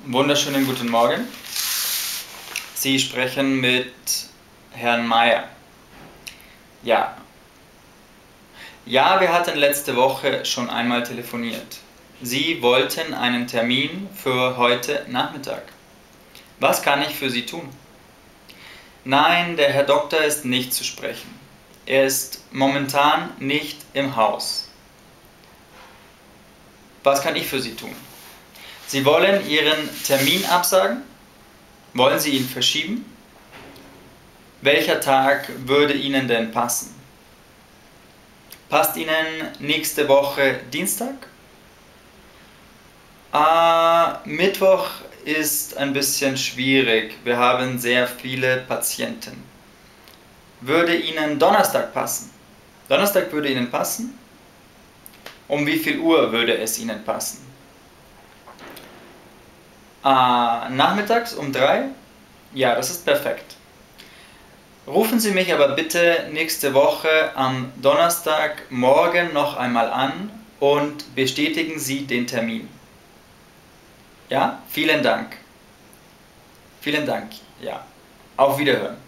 Wunderschönen guten Morgen. Sie sprechen mit Herrn Meier. Ja. Ja, wir hatten letzte Woche schon einmal telefoniert. Sie wollten einen Termin für heute Nachmittag. Was kann ich für Sie tun? Nein, der Herr Doktor ist nicht zu sprechen. Er ist momentan nicht im Haus. Was kann ich für Sie tun? Sie wollen Ihren Termin absagen? Wollen Sie ihn verschieben? Welcher Tag würde Ihnen denn passen? Passt Ihnen nächste Woche Dienstag? Mittwoch ist ein bisschen schwierig. Wir haben sehr viele Patienten. Würde Ihnen Donnerstag passen? Donnerstag würde Ihnen passen? Um wie viel Uhr würde es Ihnen passen? Nachmittags um 3? Ja, das ist perfekt. Rufen Sie mich aber bitte nächste Woche am Donnerstagmorgen noch einmal an und bestätigen Sie den Termin. Ja, vielen Dank. Vielen Dank, ja. Auf Wiederhören.